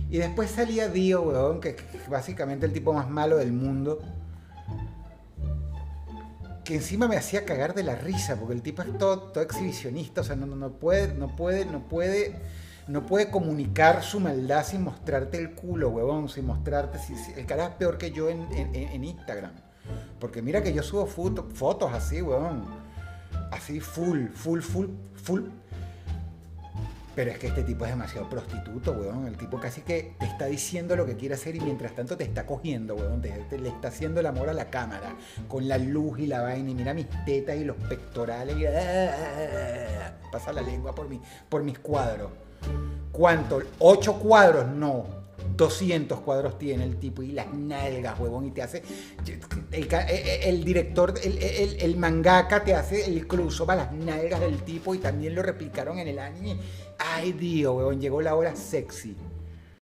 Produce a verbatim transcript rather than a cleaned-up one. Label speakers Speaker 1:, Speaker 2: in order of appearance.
Speaker 1: Y después salía Dio, weón, que, que básicamente el tipo más malo del mundo. Que encima me hacía cagar de la risa, porque el tipo es todo, todo exhibicionista, o sea, no, no, no puede, no puede, no puede, no puede comunicar su maldad sin mostrarte el culo, huevón, sin mostrarte, si, si, el carajo es peor que yo en, en, en Instagram, porque mira que yo subo foto, fotos así, huevón, así full, full, full, full. Pero es que este tipo es demasiado prostituto, weón. El tipo casi que te está diciendo lo que quiere hacer y mientras tanto te está cogiendo, weón. Te, te- le está haciendo el amor a la cámara. Con la luz y la vaina. Y mira mis tetas y los pectorales. Y, pasa la lengua por, mi, por mis cuadros. ¿Cuánto? ¿Ocho cuadros? No. Doscientos cuadros tiene el tipo y las nalgas, huevón, y te hace... El, el, el director, el, el, el mangaka te hace el close-up a las nalgas del tipo y también lo replicaron en el anime. Ay, Dios, huevón, llegó la hora sexy.